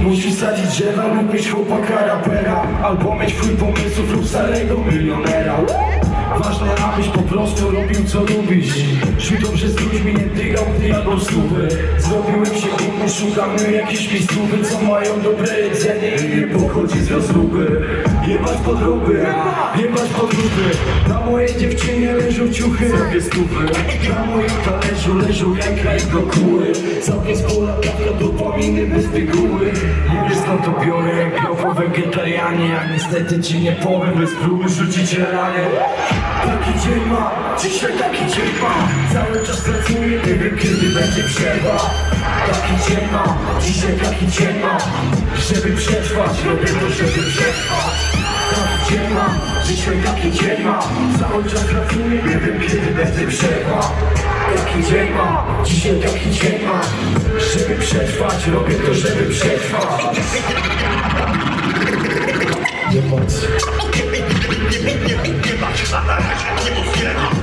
Musisz sadzić drzewa lub mieć chłopaka rapera, albo mieć twój pomysłów lub starego milionera. Ważne, abyś po prostu robił co lubisz. Żył dobrze z ludźmi, nie dygał, gdy jadą stówy. Zrobiłem się inny, szukamy jakiejś miejscówy, co mają dobre jedzenie i nie pochodzi z rozruby. Jebać podróby, jebać podróby. Na mojej dziewczynie leżą ciuchy, zrobię stówy. Na moim talerzu leżą jajka i dokuły. Całkiem z pola dawka dopaminy bez piguły. Nie wiesz skąd to biorę, jak białko wegetarianie. A niestety ci nie powiem, bez próby rzucić ranie. Taki dzień ma, dzisiaj taki dzień ma. Cały czas pracuję, nie wiem kiedy będzie przerwa. Taki dzień ma, dzisiaj taki dzień ma. Żeby przetrwać, robię to, żeby przetrwać. Taki dzień ma, dzisiaj taki dzień ma. Cały czas pracuję, nie wiem kiedy będzie przerwa. Taki dzień ma, dzisiaj taki dzień ma. Żeby przetrwać, robię to, żeby przetrwać. Nie bać się na razie, nie potwierdzam.